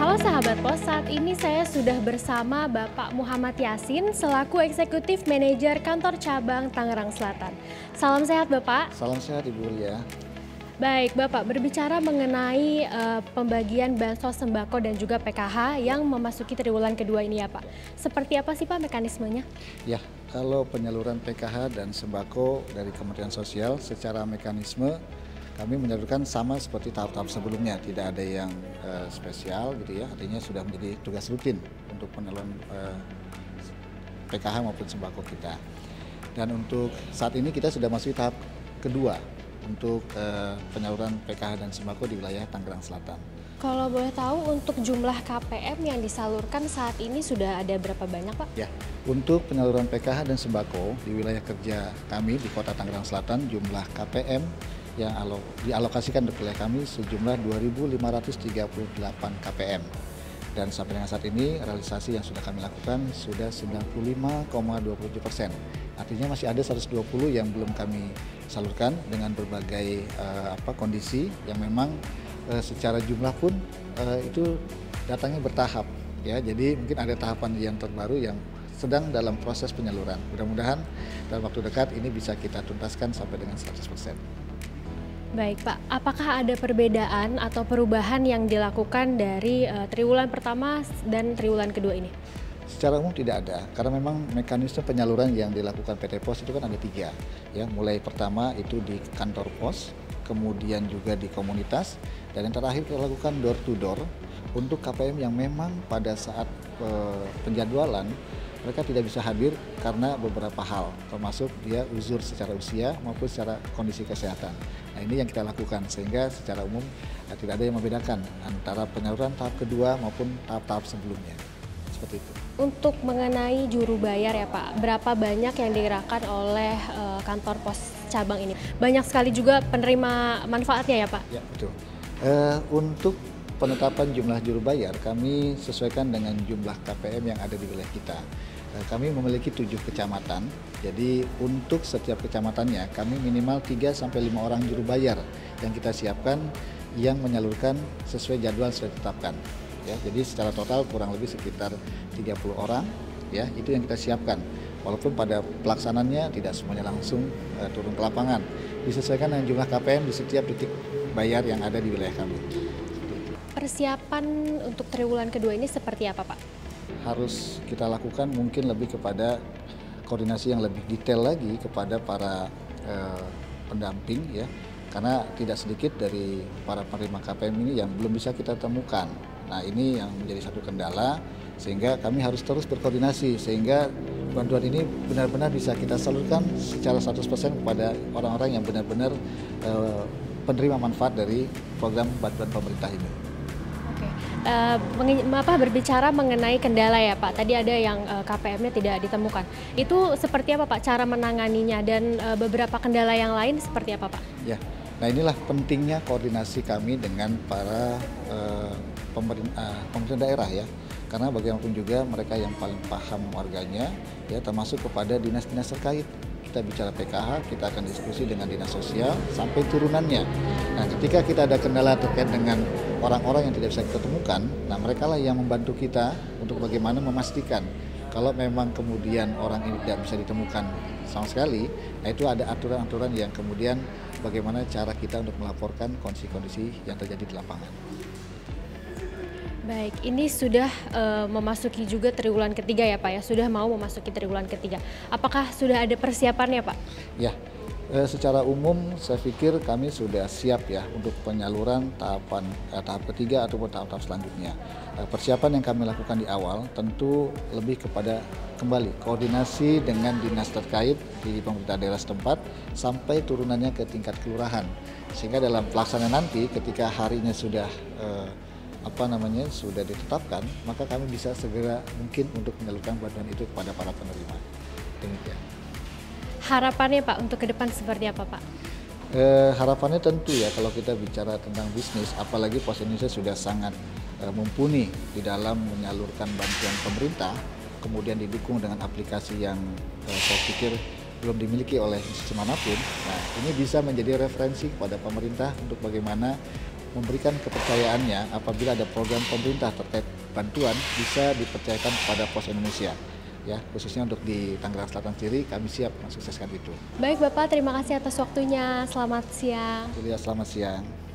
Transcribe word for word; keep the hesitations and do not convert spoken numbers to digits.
Halo sahabat pos, saat ini saya sudah bersama Bapak Muhammad Yasin selaku Eksekutif Manajer Kantor Cabang Tangerang Selatan. Salam sehat Bapak. Salam sehat Ibu Lia. Baik Bapak, berbicara mengenai uh, pembagian bansos sembako dan juga P K H yang memasuki triwulan kedua ini ya Pak. Seperti apa sih Pak mekanismenya? Ya, kalau penyaluran P K H dan sembako dari Kementerian Sosial secara mekanisme kami menyalurkan sama seperti tahap-tahap sebelumnya, tidak ada yang uh, spesial gitu ya, artinya sudah menjadi tugas rutin untuk penyaluran uh, P K H maupun sembako kita. Dan untuk saat ini kita sudah masuk tahap kedua untuk uh, penyaluran P K H dan sembako di wilayah Tangerang Selatan. Kalau boleh tahu untuk jumlah K P M yang disalurkan saat ini sudah ada berapa banyak Pak? Ya, untuk penyaluran P K H dan sembako di wilayah kerja kami di Kota Tangerang Selatan jumlah K P M yang dialokasikan untuk wilayah kami sejumlah dua ribu lima ratus tiga puluh delapan K P M. Dan sampai dengan saat ini realisasi yang sudah kami lakukan sudah sembilan puluh lima koma dua tujuh persen. Artinya masih ada seratus dua puluh yang belum kami salurkan dengan berbagai uh, apa kondisi yang memang uh, secara jumlah pun uh, itu datangnya bertahap ya. Jadi mungkin ada tahapan yang terbaru yang sedang dalam proses penyaluran. Mudah-mudahan dalam waktu dekat ini bisa kita tuntaskan sampai dengan seratus persen. Baik Pak, apakah ada perbedaan atau perubahan yang dilakukan dari uh, triwulan pertama dan triwulan kedua ini? Secara umum tidak ada, karena memang mekanisme penyaluran yang dilakukan P T Pos itu kan ada tiga. Ya, mulai pertama itu di kantor pos, kemudian juga di komunitas, dan yang terakhir kita lakukan door to door untuk K P M yang memang pada saat uh, penjadwalan mereka tidak bisa hadir karena beberapa hal, termasuk dia uzur secara usia maupun secara kondisi kesehatan. Nah ini yang kita lakukan sehingga secara umum eh, tidak ada yang membedakan antara penyaluran tahap kedua maupun tahap-tahap sebelumnya. Seperti itu. Untuk mengenai juru bayar ya Pak, berapa banyak yang digerakkan oleh uh, kantor pos cabang ini? Banyak sekali juga penerima manfaatnya ya Pak? Ya betul. Uh, untuk penetapan jumlah juru bayar kami sesuaikan dengan jumlah K P M yang ada di wilayah kita. Kami memiliki tujuh kecamatan, jadi untuk setiap kecamatannya kami minimal tiga sampai lima orang juru bayar yang kita siapkan yang menyalurkan sesuai jadwal sudah ditetapkan. Ya, jadi secara total kurang lebih sekitar tiga puluh orang, ya itu yang kita siapkan. Walaupun pada pelaksanaannya tidak semuanya langsung uh, turun ke lapangan, disesuaikan dengan jumlah K P M di setiap titik bayar yang ada di wilayah kami. Persiapan untuk triwulan kedua ini seperti apa Pak? Harus kita lakukan mungkin lebih kepada koordinasi yang lebih detail lagi kepada para eh, pendamping ya, karena tidak sedikit dari para penerima K P M ini yang belum bisa kita temukan. Nah ini yang menjadi satu kendala sehingga kami harus terus berkoordinasi sehingga bantuan ini benar-benar bisa kita salurkan secara seratus persen kepada orang-orang yang benar-benar eh, penerima manfaat dari program bantuan pemerintah ini. Uh, apa berbicara mengenai kendala ya Pak, tadi ada yang uh, K P M-nya tidak ditemukan. Itu seperti apa Pak cara menanganinya dan uh, beberapa kendala yang lain seperti apa Pak? Ya, nah inilah pentingnya koordinasi kami dengan para uh, pemerintah, uh, pemerintah daerah ya. Karena bagaimanapun juga mereka yang paling paham warganya ya, termasuk kepada dinas-dinas terkait. Kita bicara P K H, kita akan diskusi dengan dinas sosial sampai turunannya. Nah, ketika kita ada kendala terkait dengan orang-orang yang tidak bisa kita temukan, nah mereka lah yang membantu kita untuk bagaimana memastikan kalau memang kemudian orang ini tidak bisa ditemukan sama sekali, nah itu ada aturan-aturan yang kemudian bagaimana cara kita untuk melaporkan kondisi-kondisi yang terjadi di lapangan. Baik, ini sudah uh, memasuki juga triwulan ketiga ya Pak ya, sudah mau memasuki triwulan ketiga. Apakah sudah ada persiapannya Pak? Ya, eh, secara umum saya pikir kami sudah siap ya untuk penyaluran tahapan eh, tahap ketiga ataupun tahap-tahap selanjutnya. Eh, persiapan yang kami lakukan di awal tentu lebih kepada kembali koordinasi dengan dinas terkait di pemerintah daerah setempat sampai turunannya ke tingkat kelurahan. Sehingga dalam pelaksanaan nanti ketika harinya sudah eh, apa namanya sudah ditetapkan, maka kami bisa segera mungkin untuk menyalurkan bantuan itu kepada para penerima. Demikian. Harapannya Pak untuk ke depan seperti apa Pak? Eh, harapannya tentu ya kalau kita bicara tentang bisnis, apalagi Pos Indonesia sudah sangat eh, mumpuni di dalam menyalurkan bantuan pemerintah, kemudian didukung dengan aplikasi yang eh, saya pikir belum dimiliki oleh institusi manapun. Nah, ini bisa menjadi referensi kepada pemerintah untuk bagaimana memberikan kepercayaannya apabila ada program pemerintah terkait bantuan bisa dipercayakan kepada Pos Indonesia. Ya, khususnya untuk di Tangerang Selatan sendiri kami siap mensukseskan itu. Baik Bapak, terima kasih atas waktunya. Selamat siang. Julia, selamat siang.